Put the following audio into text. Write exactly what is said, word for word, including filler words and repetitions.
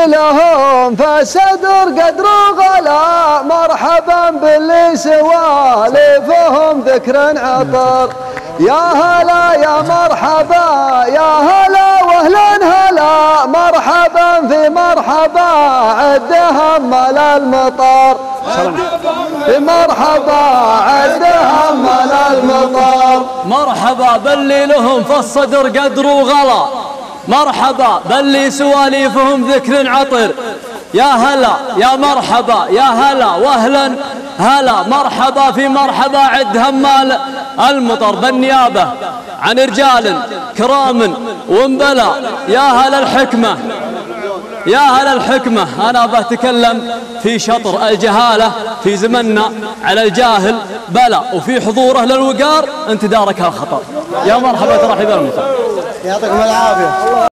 باللي لهم فالصدر قدر غلا، مرحبا باللي سوالفهم ذكر عطر. يا هلا يا مرحبا يا هلا واهلا هلا، مرحبا في مرحبا عدها مال المطر. في مرحبا عدها مال المطر. مرحبا باللي لهم فالصدر قدر وغلا، مرحبا باللي سواليفهم ذكر عطر. يا هلا يا مرحبا يا هلا واهلا هلا، مرحبا في مرحبا عد همال المطر. بالنيابة عن رجال كرام وانبلى، يا هلا الحكمة يا هلا الحكمة. أنا بتكلم في شطر الجهالة في زمننا على الجاهل بلا، وفي حضوره للوقار انت دارك هالخطر. يا مرحبا ترحب المطر. يعطيكم العافية.